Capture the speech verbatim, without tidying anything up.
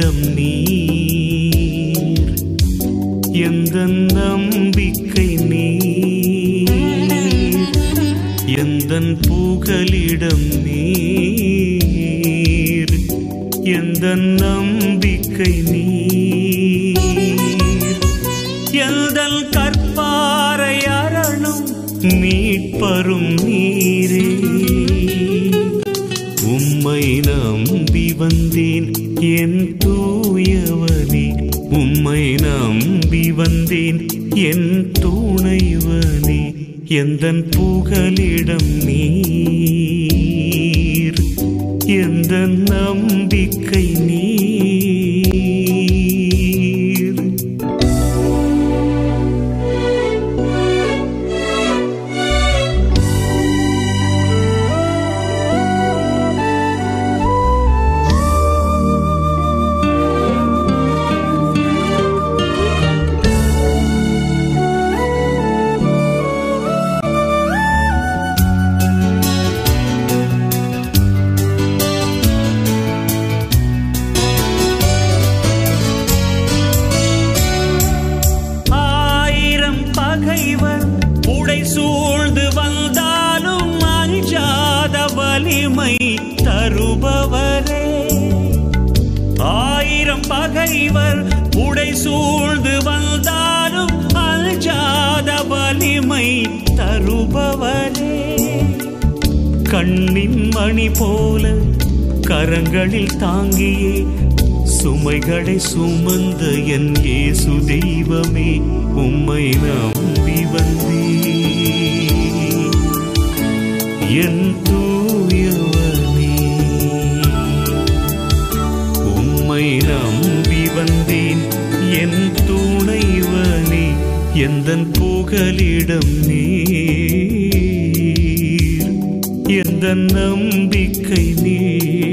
புகலிடம் நீர், எந்தன் நம்பிக்கை நீர், எந்தன் புகலிடம் நீர், எந்தன் நம்பிக்கை நீர், எந்தன் கற்பாரை அரணும் மீட்பரும் நீரே. உம்மை நம்பி வந்தேன் என் தூயவனே, உம்மை நம்பி வந்தேன் என் துணைவனே, எந்தன் புகலிடம் நீர், எந்தன் நம்பிக்கை நீர். உடை சூழ்ந்து வந்தாலும் அஞ்சாத வலிமை தருபவரே. ஆயிரம் பகைவர் உடை சூழ்ந்து வந்தாலும் அஞ்சாத வலிமை தருபவரே. கண்ணின் மணி போல கரங்களில் தாங்கியே சுமைகளை சுமந்த என் இயேசு தெய்வமே, உம்மை நம்பி வந்தேன் என் தூயவனே. உம்மை நம்பி வந்தேன் என் துணைவனே, எந்தன் புகலிடம் நீர், எந்தன் நம்பிக்கை நீர்.